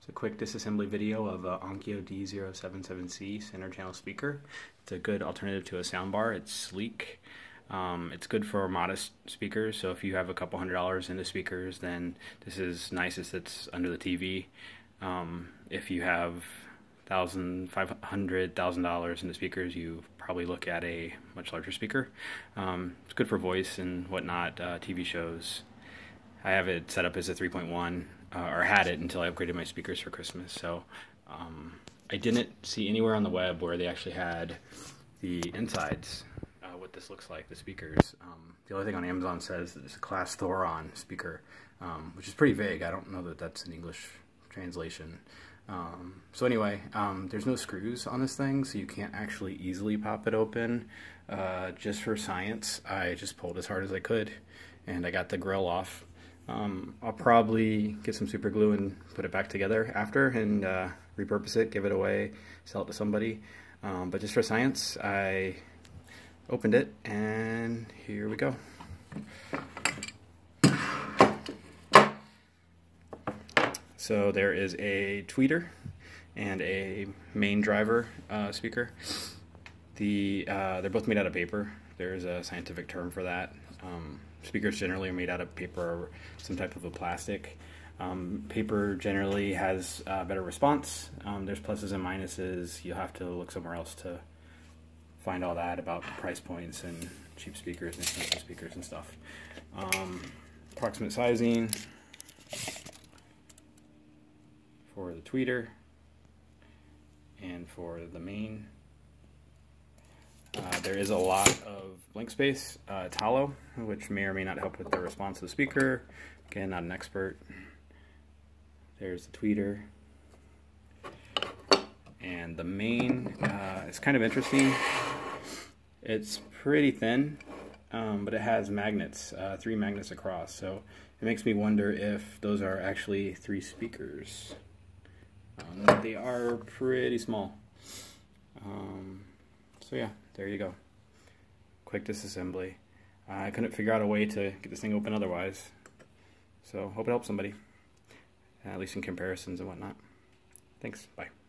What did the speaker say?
It's a quick disassembly video of a Onkyo D-077C center channel speaker. It's a good alternative to a soundbar. It's sleek. It's good for modest speakers, so if you have a couple $100s into speakers, then this is nice. It sits under the TV. If you have $1,500 into speakers, you probably look at a much larger speaker. It's good for voice and whatnot, TV shows. I have it set up as a 3.1, or had it until I upgraded my speakers for Christmas. So I didn't see anywhere on the web where they actually had the insides, what this looks like, the speakers. The only thing on Amazon says that it's a class Thoron speaker, which is pretty vague. I don't know that that's an English translation. So anyway, there's no screws on this thing, so you can't actually easily pop it open. Just for science, I just pulled as hard as I could, and I got the grill off. I'll probably get some super glue and put it back together after and repurpose it, give it away, sell it to somebody. But just for science, I opened it, and here we go. So there is a tweeter and a main driver speaker. They're both made out of paper. There's a scientific term for that. Speakers generally are made out of paper or some type of a plastic. Paper generally has better response. There's pluses and minuses. You'll have to look somewhere else to find all that about price points and cheap speakers and expensive speakers and stuff. Approximate sizing for the tweeter and for the main. There is a lot of blank space. It's hollow, which may or may not help with the response of the speaker. Again, not an expert. There's the tweeter. And the main is kind of interesting. It's pretty thin, but it has magnets, 3 magnets across. So it makes me wonder if those are actually 3 speakers. They are pretty small. So yeah, there you go. Quick disassembly. I couldn't figure out a way to get this thing open otherwise. So hope it helps somebody, at least in comparisons and whatnot. Thanks. Bye.